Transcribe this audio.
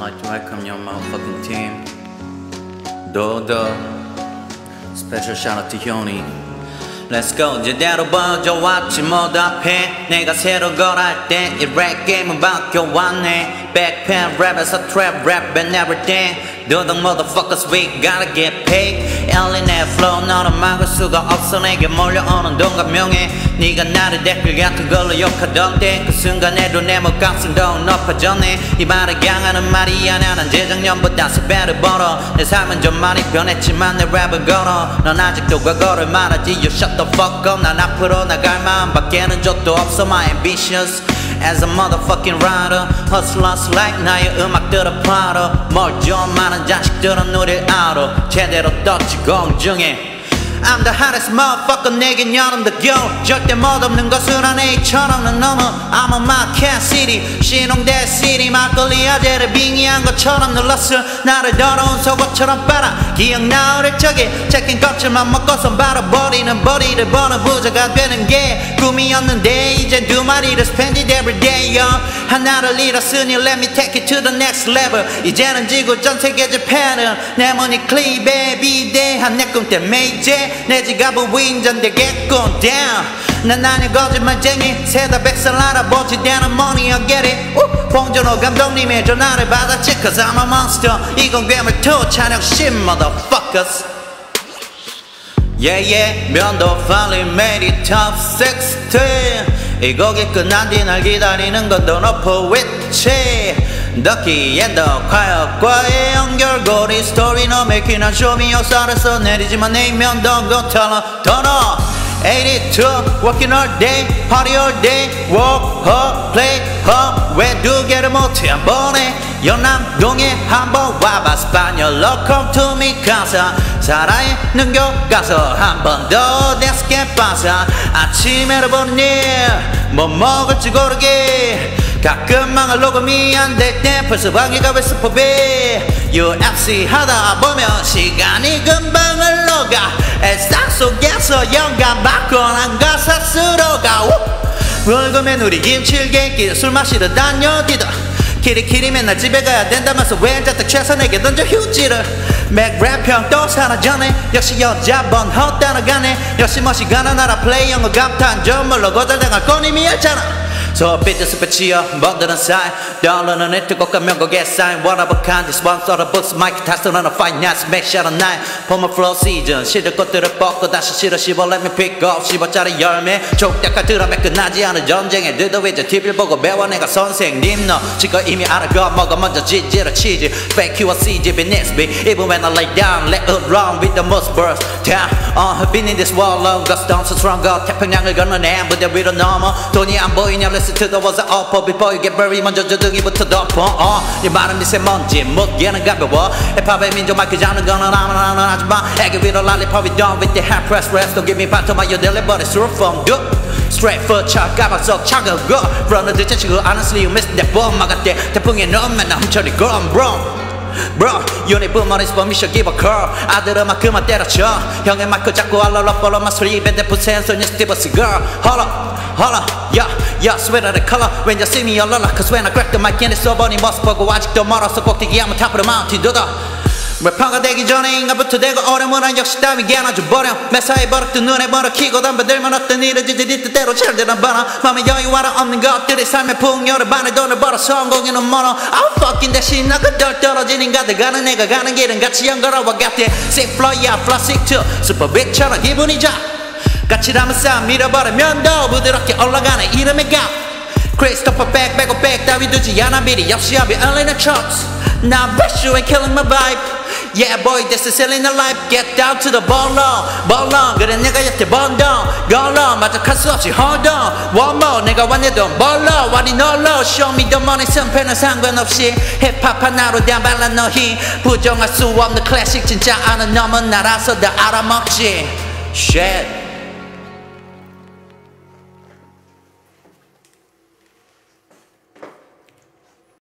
like to welcome your motherfucking team. Dodo. Special shout out to Hyoni. Let's go. 제대로 보여줘왔지 모두 앞에 내가 새로 걸어할 때 이 랩 게임은 바뀌어왔네. Backpack rap에서 trap rap and everything. 도덕 motherfuckers we gotta get paid. 엘리네 flow 너는 막을 수가 없어. 내게 몰려오는 동감 명예. 네가 나를 댓글 같은 걸로 욕하던데 그 순간에도 내 목각성 더 높아졌네. 이 말을 향하는 말이야. 나는 재작년보다 3배를 벌어. 내 삶은 좀 많이 변했지만 내 랩을 걸어. 넌 아직도 과거를 말하지. You shut the fuck up. 난 앞으로 나갈 마음밖에는 족도 없어. My ambitious as a motherfucking writer. Hustlers like 나의 음악들을 팔아. 뭘 좀 많은 자식들은 우릴 알아. 제대로 떴지 공중에. I'm the hottest motherfucker. 내겐 여름도 겨울 절대 멋없는 것은 AA처럼 난 너무 I'm a market city. 신홍대 city 막걸리 아재를 빙의한 것처럼 눌렀어. 나를 더러운 속옷처럼 빨아. 기억나 어릴 적에 check-in 껍질만 먹고선 바로 버리는 버리를 버는 부자가 되는 게 꿈이었는데 이제 두 마리를 spend it every day. 하나를 잃었으니 let me take it to the next level. 이제는 지구 전 세계 재팬은 내 money clean baby 대한 내 꿈 때문에 이제 내 지갑은 윈전되겠군 down. 난 아니 거짓말쟁이 세다 백살 알아보지 되는 money I get it. 봉준호 감독님의 전화를 받았지 cause I'm a monster. 이건 괴물 2 찬혁 shit motherfuckers. Yeah yeah 면도 finally made it top 16. 이 곡이 끝난 뒤 날 기다리는 건 더 높은 위치. 덕기에 더 과역과의 연결고리 스토리 너 맥히나 쇼미어 쌀에서 내리지만 내면 더 고탈러 더너 82 working all day party all day work hard play hard 왜 두 개를 못해 한 번에 연남동에 한번 와봐 스파뇰로 come to me casa 살아있는 교과서 한 번 더 let's get pasa 아침에를 보는 일뭐 먹을지 고르게 가끔 망할 녹음이 안 될 때 벌써 방해가 왜 스포배 UFC 하다 보면 시간이 금방 흘러가 일상 속에서 영감 받고 난 가사 쓰러가 월급엔 우리 김칠개끼리 술 마시러 다녀디다 키리키리 맨날 집에 가야 된다면서 왼자택 최선에게 던져 휴지를 맥랩형 또 사라져네 역시 여자 번 헛따라가네 역시 멋이 가난하라 플레이형과 감탄 전물로 거절당할 거님이 했잖아 So 비트 스페치어 번드는 사이 떠오르는 이 뜨겁고 명곡의 사인 One of a kind This one sort of books 마이크 타스는 a fine night Smash shot a night 봄은 flow season 시들 꽃들을 뻗고 다시 실어 씹어 Let me pick up 15짜리 열매 족대가 드럼에 끝나지 않은 전쟁에 들도 이제 TV를 보고 배워 내가 선생님 너 지금 이미 알아 겁먹어 먼저 지지러 치지 Fake you a CG beneath me Even when I lay down Let it run with the most burst Down I've been in this world longer Stone so stronger 태평양을 건너내 무대 위로 넘어 돈이 안 보이냐 Listen to the words I offer before you get buried 먼저 주둥이부터 덮어 네 말은 미세먼지 무게는 가벼워 힙합의 민족 마이크 잡는 거는 아무나 하지마 애기 위로 랄리팝 we done with the hard press rest Don't give me pantomime you deliver it through from the Straight for 차 가방 속 차가워 runner 들쳐치고 honestly you missed that bomb 막았대 태풍에 넣으면 나 훔쳐리 그럼 bro Bro, 유니폼 is for mission give a call 아들은 막 그만 때려쳐 형의 마이크 잡고 알로로 follow my sleep and then put hands on your Stevens girl Hold up, yeah, sweat of the color When you see me all over Cause when I crack the mic and it's over 네 모습 보고 아직도 멀어서 꼭대기 한번 top of the mountain 둬둬 래퍼가 되기 전에 인간부터 되고 어려운 역시 따위 안아줘버려 매사에 버럭도 눈에 버럭히고 덤벼들면 어떤 이러지지 네 뜻대로 잘되는 바람 맘에 여유와라 없는 것들이 삶의 풍요를 반에 돈을 벌어 성공에는 멀어 I'm fucking 대신 나그 덜 떨어진 인간들 가는 내가 가는 길은 같이 연결하와 같아 Sick flow, flow sick too 슈퍼빅처럼 기분이 좋아 까칠하면 싸움 밀어버리면 더 부드럽게 올라가는 이름의 값 크리스토퍼 백 빼고 백 따위 두지 않아 미리 역시 I'll be early in the charts Now bless you ain't killing my vibe Yeah boy this is selling the life Get down to the ball on 그래 내가 여태 ball down Go long 만족할 수 없이 hold on One more 내가 원해도 몰라 완이 널러 Show me the money 승패는 상관없이 힙합 하나로 대한 발란 너희 부정할 수 없는 클래식 진짜 아는 놈은 알아서 다 알아먹지 Shit